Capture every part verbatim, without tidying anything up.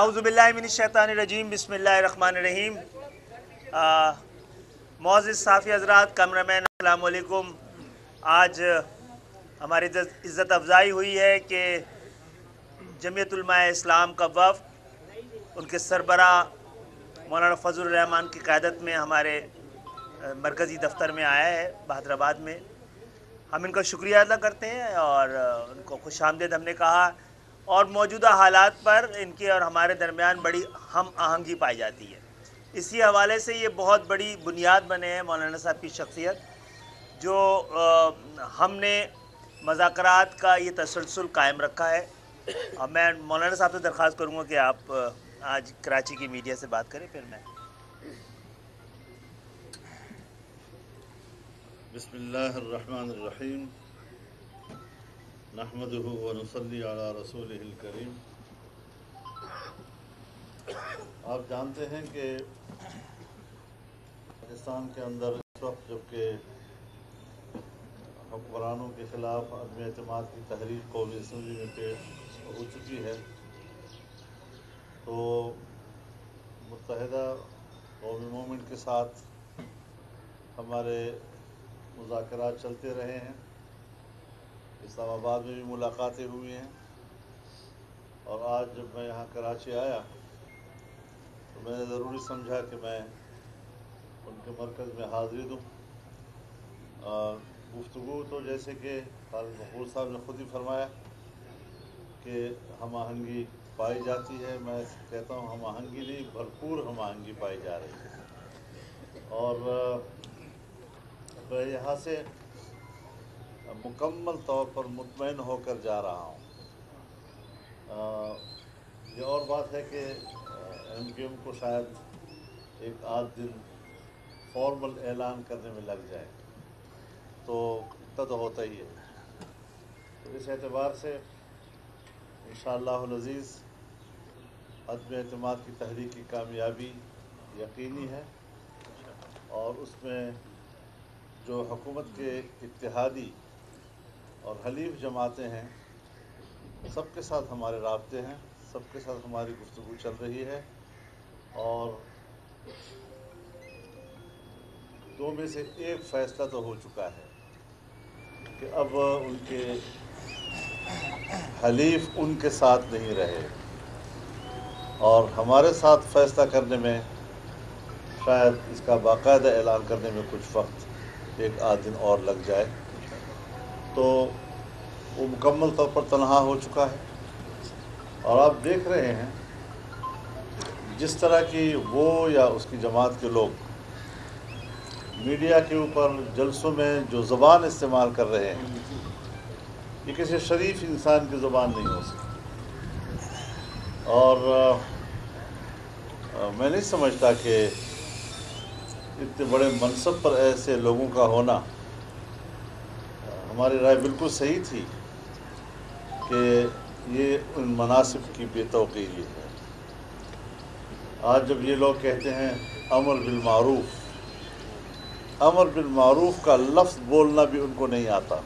अऊज़ु बिल्लाहि मिनश्शैतानिर्रजीम बिस्मिल्लाहिर्रहमानिर्रहीम। मुअज़्ज़िज़ साफ़ी हज़रात, कैमरामैन, अस्सलामु अलैकुम। आज हमारी इज़्ज़त अफ़ज़ाई हुई है कि जमीयत उलमाए इस्लाम का वफ़द उनके सरबरा मौलाना फ़ज़लुर रहमान की क़यादत में हमारे मरकज़ी दफ्तर में आया है बहादुराबाद में। हम इनका शुक्रिया अदा करते हैं और उनको खुशामदीद हमने कहा, और मौजूदा हालात पर इनके और हमारे दरमियान बड़ी हम आहंगी पाई जाती है। इसी हवाले से ये बहुत बड़ी बुनियाद बने हैं मौलाना साहब की शख्सियत, जो आ, हमने मज़ाकरात का ये तसलसल कायम रखा है। और मैं मौलाना साहब से दरख्वास्त करूँगा कि आप आज कराची की मीडिया से बात करें। फिर मैं बिस्मिल्लाहिर्रहमानिर्रहीम नहमदुहु व नुसल्ली अला रसूलिहिल करीम। आप जानते हैं कि पाकिस्तान के अंदर इस वक्त जबकि हुक्मरानों के ख़िलाफ़ अदम एतमाद की तहरीर कौमी असम्बली में पेश हो चुकी है, तो मुत्तहिदा कौमी मूवमेंट के साथ हमारे मुज़ाकरात चलते रहे हैं। इस्लामाबाद में भी मुलाकातें हुई हैं, और आज जब मैं यहाँ कराची आया तो मैंने ज़रूरी समझा कि मैं उनके मरकज़ में हाज़िरी दूँ। गुफ्तगू तो जैसे कि खालिद मकबूल साहब ने ख़ुद ही फरमाया कि हम आहंगी पाई जाती है, मैं कहता हूँ हम आहंगी नहीं, भरपूर हम आहंगी पाई जा रही है। और मैं यहाँ से मुकम्मल तौर पर मुतमईन होकर जा रहा हूँ। ये और बात है कि एम क्यू एम को शायद एक आध दिन फॉर्मल ऐलान करने में लग जाए, तो इतना तो होता ही है। तो इस एतबार से इंशाअल्लाहुल अज़ीज़ अदम एतमाद की तहरीक की कामयाबी यकीनी है, और उसमें जो हुकूमत के इत्तेहादी और हलीफ जमातें हैं, सबके साथ हमारे राब्ते हैं, सबके साथ हमारी गुफ्तगू चल रही है। और दो में से एक फ़ैसला तो हो चुका है कि अब उनके हलीफ उनके साथ नहीं रहे, और हमारे साथ फ़ैसला करने में शायद इसका बाकायदा ऐलान करने में कुछ वक्त एक आध दिन और लग जाए। तो वो मुकम्मल तौर पर तनहा हो चुका है, और आप देख रहे हैं जिस तरह की वो या उसकी जमात के लोग मीडिया के ऊपर जलसों में जो ज़बान इस्तेमाल कर रहे हैं, ये किसी शरीफ इंसान की ज़बान नहीं हो सकती। और आ, मैं नहीं समझता कि इतने बड़े मनसब पर ऐसे लोगों का होना, हमारी राय बिल्कुल सही थी कि ये उन मनासिब की बेतौक़ीरी है। आज जब ये लोग कहते हैं अमर बिल मारूफ़, अमर बिल मारूफ़ का लफ्ज़ बोलना भी उनको नहीं आता,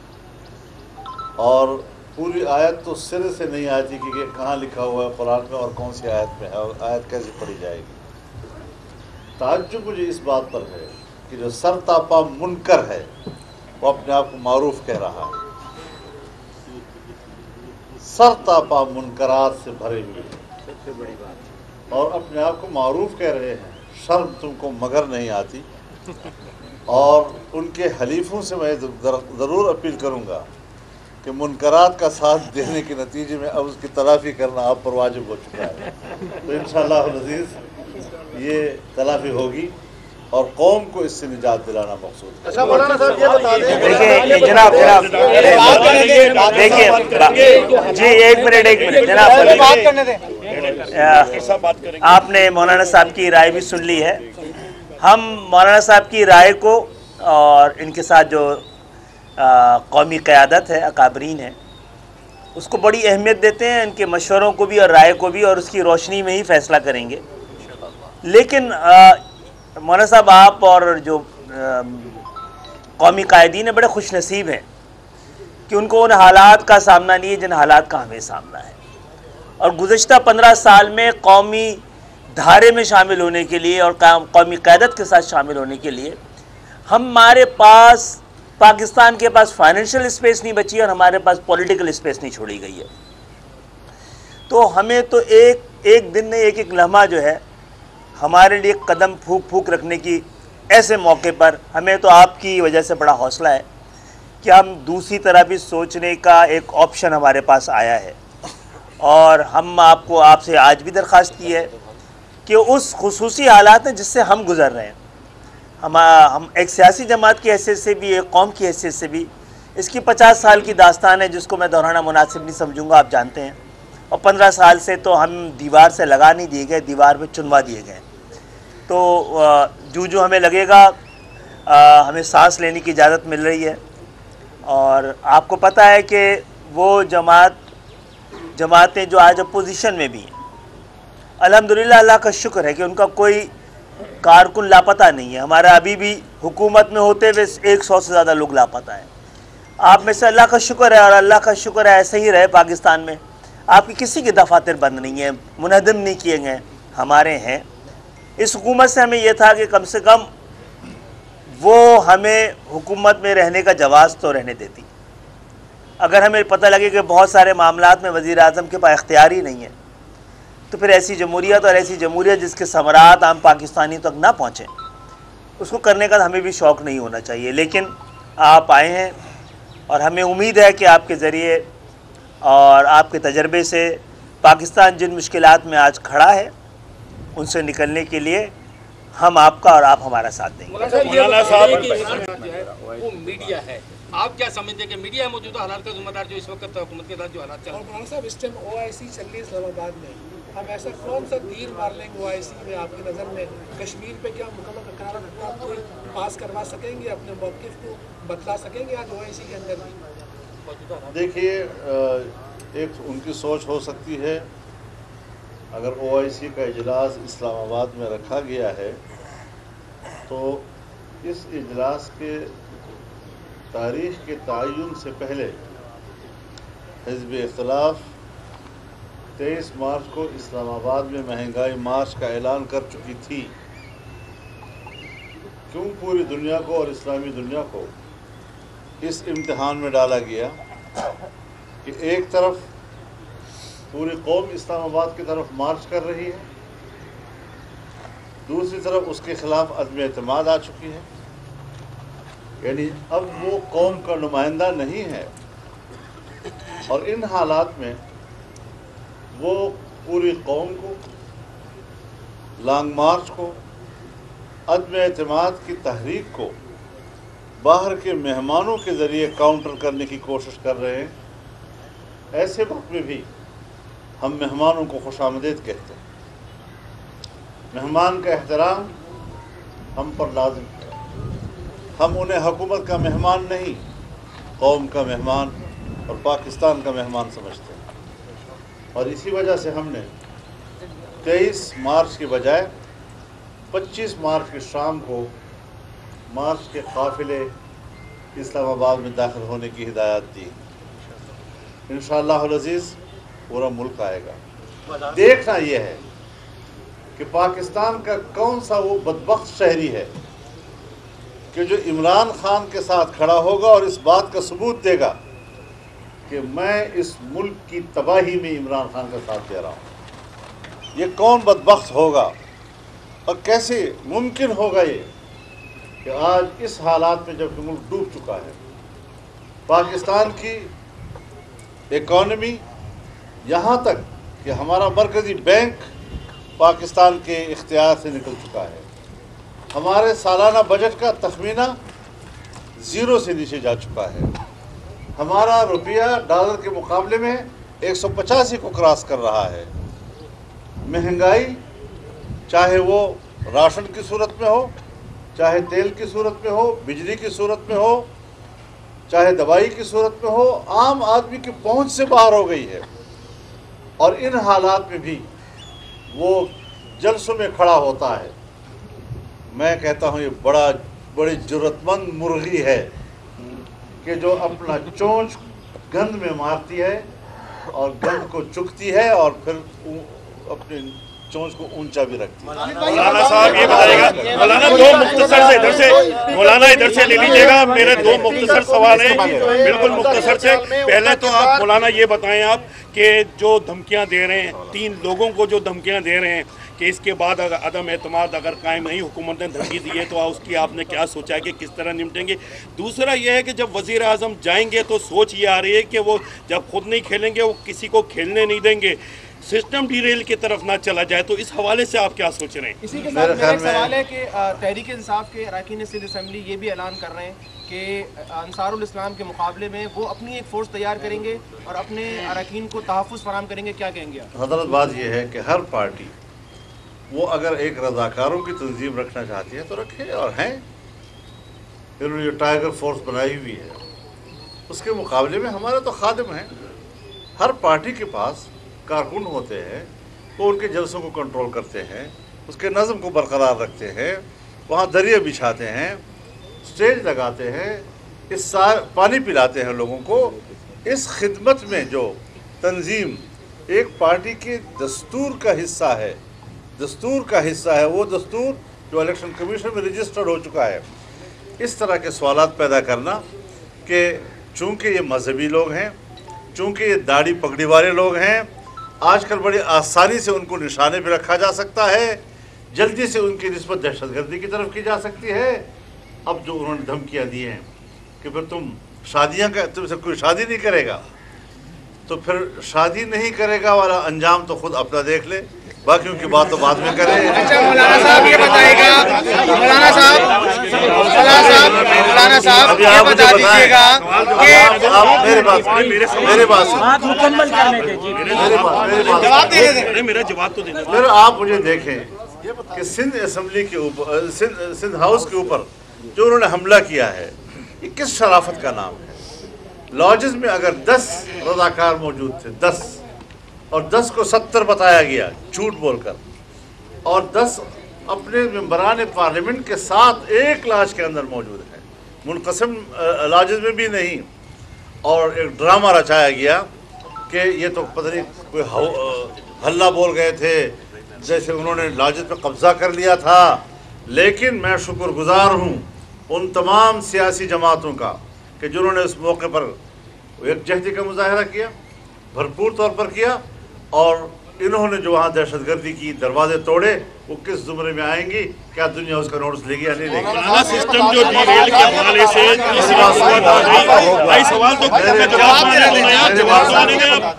और पूरी आयत तो सिरे से नहीं आती कि ये कहाँ लिखा हुआ है कुरान में और कौन सी आयत में है, और आयत कैसे पढ़ी जाएगी। ताज्जुब मुझे इस बात पर है कि जो सर तापा मुनकर है वो अपने आप को मारूफ कह रहा है, सर तापा मुनकरात से भरे हुए, सबसे बड़ी बात, और अपने आप को मारूफ कह रहे हैं। शर्म तुमको मगर नहीं आती। और उनके हलीफों से मैं ज़रूर अपील करूँगा कि मुनकरात का साथ देने के नतीजे में अब उसकी तलाफ़ी करना आप पर वाजिब हो चुका है। तो इंशाअल्लाह अज़ीज़ ये तलाफ़ी होगी, और कौम को इससे निजात दिलाना मकसूद है। अच्छा मौलाना साहब ये बता दें, देखिए जनाब जनाब देखिए जी एक मिनट एक मिनट जनाब बात करने दें। आपने मौलाना साहब की राय भी सुन ली है। हम मौलाना साहब की राय को और इनके साथ जो कौमी क़यादत है, अकाबरीन है, उसको बड़ी अहमियत देते हैं। इनके मशवरों को भी और राय को भी, और उसकी रोशनी में ही फ़ैसला करेंगे। लेकिन मौलाना साहब आप और जो कौमी कायदीन है बड़े खुश नसीब हैं कि उनको उन हालात का सामना नहीं है जिन हालात का हमें सामना है। اور گزشتہ پندرہ سال میں قومی دھارے میں شامل ہونے کے لیے اور قومی قیادت کے ساتھ شامل ہونے کے لیے ہمارے پاس پاکستان کے پاس فائنینشیل اسپیس نہیں بچی اور ہمارے پاس پولیٹیکل اسپیس نہیں چھوڑی گئی ہے. تو ہمیں تو ایک ایک دن نہیں ایک ایک لمحہ جو ہے ہمارے لیے قدم پھونک پھونک رکھنے کی ایسے موقع پر ہمیں تو آپ کی وجہ سے بڑا حوصلہ ہے کہ ہم دوسری طرح بھی سوچنے کا ایک آپشن ہمارے پاس آیا ہے. اور ہم آپ کو آپ سے آج بھی درخواست کی ہے کہ اس خصوصی حالات ہیں جس سے ہم گزر رہے ہیں, ہم ہم ایک سیاسی جماعت کی حیثیت سے بھی ایک قوم کی حیثیت سے بھی اس کی پچاس سال کی داستان ہے جس کو میں دہرانا مناسب نہیں سمجھوں گا, آپ جانتے ہیں. اور پندرہ سال سے تو ہم دیوار سے لگا نہیں دیے گئے, دیوار پہ چنوا دیے گئے. تو جو جو ہمیں لگے گا ہمیں سانس لینے کی اجازت مل رہی ہے. اور آپ کو پتہ ہے کہ وہ جماعت جماعتیں جو آج اپوزیشن میں بھی ہیں, الحمدللہ اللہ کا شکر ہے کہ ان کا کوئی کارکن لاپتہ نہیں ہے. ہمارا ابھی بھی حکومت میں ہوتے ہوئے ایک سو سے زیادہ لوگ لاپتہ ہیں. آپ میں سے اللہ کا شکر ہے, اور اللہ کا شکر ہے ایسے ہی رہے پاکستان میں. آپ کی کسی کے دفاتر بند نہیں ہیں, منہدم نہیں کیے گئے, ہمارے ہیں. اس حکومت سے ہمیں یہ تھا کہ کم سے کم وہ ہمیں حکومت میں رہنے کا جواز تو رہنے دیتی. اگر ہمیں پتہ لگے کہ بہت سارے معاملات میں وزیر اعظم کے پاس اختیار ہی نہیں ہے تو پھر ایسی جمہوریت اور ایسی جمہوریت جس کے ثمرات عام پاکستانی تک نہ پہنچیں اس کو کرنے کا ہمیں بھی شوق نہیں ہونا چاہیے. لیکن آپ آئے ہیں اور ہمیں امید ہے کہ آپ کے ذریعے اور آپ کے تجربے سے پاکستان جن مشکلات میں آج کھڑا ہے ان سے نکلنے کے لیے ہم آپ کا اور آپ ہمارا ساتھ دیں گے. مولانا صاحب وہ میڈیا ہے, آپ کیا سمجھتے ہیں کہ میڈیا موجودہ حالات کا ذمہ دار جو اس وقت حکومت کے ساتھ جو حالات چل رہے ہیں؟ مولانا صاحب اس ٹائم او آئی سی چل رہی ہے اسلام آباد میں, ہم ایسا کون سا تیر مار لیں گے او آئی سی میں آپ کی نظر میں کشمیر پہ کیا مکمل قرار کوئی پاس کروا سکیں گے, اپنے موقف کو بتلا سکیں گے آج او آئی سی کے اندر بھی؟ دیکھیے ایک ان کی سوچ ہو سکتی ہے, اگر او آئی سی کا اجلاس اسلام آباد میں رکھا گیا ہے تو اس اجلاس کے تاریخ کے تعین سے پہلے حزب اختلاف تیئیس مارچ کو اسلام آباد میں مہنگائی مارچ کا اعلان کر چکی تھی. کیوں پوری دنیا کو اور اسلامی دنیا کو اس امتحان میں ڈالا گیا کہ ایک طرف پوری قوم اسلام آباد کی طرف مارچ کر رہی ہے, دوسری طرف اس کے خلاف عدم اعتماد آ چکی ہے, یعنی اب وہ قوم کا نمائندہ نہیں ہے. اور ان حالات میں وہ پوری قوم کو, لانگ مارچ کو, عدم اعتماد کی تحریک کو باہر کے مہمانوں کے ذریعے کاؤنٹر کرنے کی کوشش کر رہے ہیں. ایسے وقت میں بھی ہم مہمانوں کو خوش آمدید کہتے ہیں. مہمان کا احترام ہم پر لازم ہے. ہم انہیں حکومت کا مہمان نہیں, قوم کا مہمان اور پاکستان کا مہمان سمجھتے ہیں. اور اسی وجہ سے ہم نے تیئیس مارچ کے بجائے پچیس مارچ کی شام کو مارچ کے قافلے اسلام آباد میں داخل ہونے کی ہدایت دی. انشاءاللہ العزیز پورا ملک آئے گا. دیکھنا یہ ہے کہ پاکستان کا کون سا وہ بدبخت شہری ہے کہ جو عمران خان کے ساتھ کھڑا ہوگا اور اس بات کا ثبوت دے گا کہ میں اس ملک کی تباہی میں عمران خان کا ساتھ دے رہا ہوں. یہ کون بدبخت ہوگا اور کیسے ممکن ہوگا یہ کہ آج اس حالات میں جب کہ ملک ڈوب چکا ہے, پاکستان کی اکانومی یہاں تک کہ ہمارا مرکزی بینک پاکستان کے اختیار سے نکل چکا ہے, ہمارے سالانہ بجٹ کا تخمینہ زیرو سے نیچے جا چکا ہے, ہمارا روپیہ ڈالر کے مقابلے میں ایک سو پچاسی کو کراس کر رہا ہے. مہنگائی چاہے وہ راشن کی صورت میں ہو, چاہے تیل کی صورت میں ہو, بجلی کی صورت میں ہو, چاہے دوائی کی صورت میں ہو, عام آدمی کی پہنچ سے باہر ہو گئی ہے. اور ان حالات میں بھی وہ جلسوں میں کھڑا ہوتا ہے. میں کہتا ہوں یہ بڑا بڑی جرأت مند مرغی ہے کہ جو اپنا چونچ گند میں مارتی ہے اور گند کو چکتی ہے اور پھر اپنی چونچ کو اونچا بھی رکھتی ہے۔ مولانا صاحب یہ بتائے گا، مولانا دو مختصر سے ادھر سے مولانا ادھر سے لے لیجیے گا، میرے دو مختصر سوال ہیں بالکل مختصر سے۔ پہلے تو آپ مولانا یہ بتائیں آپ کہ جو دھمکیاں دے رہے ہیں تین لوگوں کو، جو دھمکیاں دے رہے ہیں کہ اس کے بعد اگر عدم اعتماد اگر قائم نہیں، حکومت نے دھمکی دی ہے تو اس کی آپ نے کیا سوچا ہے کہ کس طرح نمٹیں گے؟ دوسرا یہ ہے کہ جب وزیر اعظم جائیں گے تو سوچ یہ آ رہی ہے کہ وہ جب خود نہیں کھیلیں گے وہ کسی کو کھیلنے نہیں دیں گے، سسٹم ڈی ریل کی طرف نہ چلا جائے، تو اس حوالے سے آپ کیا سوچ رہے ہیں؟ اسی کے ساتھ میرا ایک سوال ہے کہ تحریک انصاف کے اراکین سندھ اسمبلی یہ بھی اعلان کر رہے ہیں کہ انصار الاسلام کے مقابلے میں وہ اپنی ایک فورس تیار کریں گے اور اپنے اراکین کو تحفظ فراہم کریں گے، کیا کہیں گے آپ؟ حضرت بات یہ ہے کہ ہر پارٹی وہ اگر ایک رضاکاروں کی تنظیم رکھنا چاہتی ہے تو رکھے، اور ہیں انہوں نے جو ٹائیگر فورس بنائی ہوئی ہے اس کے مقابلے میں ہمارے تو خادم ہیں۔ ہر پارٹی کے پاس کارکن ہوتے ہیں، وہ ان کے جلسوں کو کنٹرول کرتے ہیں، اس کے نظم کو برقرار رکھتے ہیں، وہاں دریا بچھاتے ہیں، سٹیج لگاتے ہیں، اس سار پانی پلاتے ہیں لوگوں کو۔ اس خدمت میں جو تنظیم ایک پارٹی کے دستور کا حصہ ہے، دستور کا حصہ ہے، وہ دستور جو الیکشن کمیشن میں رجسٹرڈ ہو چکا ہے، اس طرح کے سوالات پیدا کرنا کہ چونکہ یہ مذہبی لوگ ہیں، چونکہ یہ داڑھی پگڑی والے لوگ ہیں، آج کل بڑی آسانی سے ان کو نشانے پہ رکھا جا سکتا ہے، جلدی سے ان کی نسبت دہشت گردی کی طرف کی جا سکتی ہے۔ اب جو انہوں نے دھمکیاں دی ہیں کہ پھر تم شادیاں کا تم سے کوئی شادی نہیں کرے گا تو پھر شادی نہیں کرے گا والا انجام تو خود اپنا دیکھ لے، باقیوں کی بات تو بعد میں کریں۔ اچھا مولانا صاحب یہ بتائے گا، مولانا صاحب مولانا صاحب مولانا صاحب یہ بتا دیجیے گا کہ آپ میرے بات میرے بات مکمل کرنے دیں جی، جواب دے دیں۔ میرا جواب تو دے دیں۔ پھر آپ مجھے دیکھیں کہ سندھ اسمبلی کے اوپر سندھ ہاؤس کے اوپر جو انہوں نے حملہ کیا ہے یہ کس شرافت کا نام ہے؟ لاجز میں اگر دس رضاکار موجود تھے، دس اور دس کو ستر بتایا گیا جھوٹ بول کر، اور دس اپنے ممبران پارلیمنٹ کے ساتھ ایک لاج کے اندر موجود ہیں، منقسم لاجز میں بھی نہیں، اور ایک ڈرامہ رچایا گیا کہ یہ تو پتہ نہیں کوئی ہلہ بول گئے تھے جیسے انہوں نے لاجز پہ قبضہ کر لیا تھا۔ لیکن میں شکر گزار ہوں ان تمام سیاسی جماعتوں کا کہ جنہوں نے اس موقع پر یکجہتی کا مظاہرہ کیا، بھرپور طور پر کیا، اور انہوں نے جو وہاں دہشت گردی کی دروازے توڑے، وہ کس زمرے میں آئیں گی؟ کیا دنیا اس کا نوٹس لے گی یا نہیں لے گی؟ مولانا سسٹم جو ڈی ریل کے حوالے سے کسی کا سوال آ گئی، بھائی سوال تو جواب مانیں گے آپ۔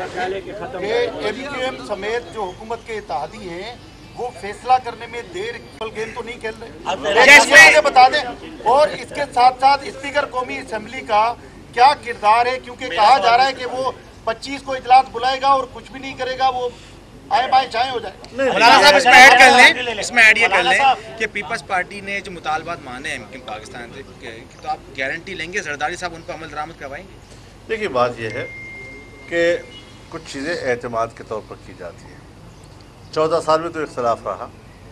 کہ ایم کیو ایم سمیت جو حکومت کے اتحادی ہیں وہ فیصلہ کرنے میں دیر گیم تو نہیں کھیل رہے، بتا دیں۔ اور اس کے ساتھ ساتھ اسپیکر قومی اسمبلی کا کیا کردار ہے؟ کیونکہ کہا جا رہا ہے کہ وہ پچیس کو اجلاس بلائے گا اور کچھ بھی نہیں کرے گا، وہ آئے بائیں چاہیں ہو جائے۔ مولانا صاحب اس میں ایڈ کر لیں اس میں ایڈ یہ کر لیں کہ پیپلز پارٹی نے جو مطالبات مانے ہیں ایم پاکستان سے، تو آپ گارنٹی لیں گے زرداری صاحب ان پر عمل درآمد کروائیں گے؟ دیکھیے بات یہ ہے کہ کچھ چیزیں اعتماد کے طور پر کی جاتی ہیں۔ چودہ سال میں تو اختلاف رہا،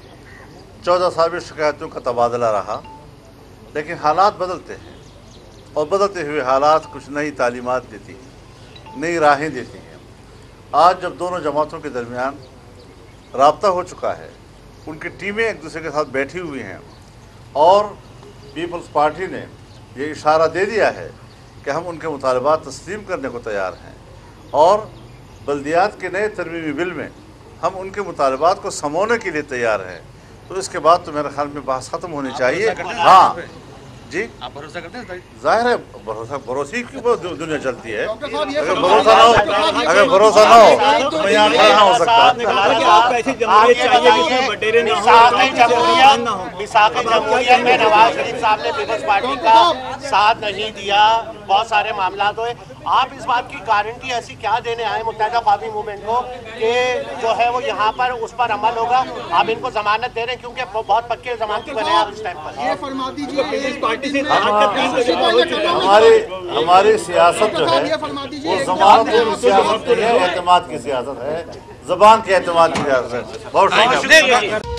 چودہ سال میں شکایتوں کا تبادلہ رہا، لیکن حالات بدلتے ہیں، اور بدلتے ہوئے حالات کچھ نئی تعلیمات دیتی ہیں، نئی راہیں دیتی ہیں۔ آج جب دونوں جماعتوں کے درمیان رابطہ ہو چکا ہے، ان کی ٹیمیں ایک دوسرے کے ساتھ بیٹھی ہوئی ہیں، اور پیپلز پارٹی نے یہ اشارہ دے دیا ہے کہ ہم ان کے مطالبات تسلیم کرنے کو تیار ہیں، اور بلدیات کے نئے ترمیمی بل میں ہم ان کے مطالبات کو سمونے کے لیے تیار ہیں، تو اس کے بعد تو میرے خیال میں بحث ختم ہونی چاہیے۔ ہاں جی، آپ بھروسہ کرتے ہیں؟ ظاہر ہے بھروسہ بھروسے کی دنیا چلتی ہے، اگر بھروسہ نہ ہو اگر بھروسہ نہ ہو تو میں یہاں کھڑا نہ ہو سکتا۔ وفاق جمہوریت میں نواز شریف صاحب نے پیپلز پارٹی کا ساتھ نہیں دیا، بہت سارے معاملات ہوئے، آپ اس بات کی گارنٹی ایسی کیا دینے آئے متحدہ قومی موومنٹ کو کہ جو ہے وہ یہاں پر اس پر عمل ہوگا؟ آپ ان کو ضمانت دے رہے ہیں کیونکہ بہت پکے ضمانتی بنے آپ اس ٹائم پر۔ یہ فرما دیجیے ہماری ہماری سیاست جو ہے وہ ضمانتوں کی سیاست نہیں ہے، اعتماد کی سیاست ہے، زبان کے اعتماد کی سیاست ہے۔ بہت شکریہ۔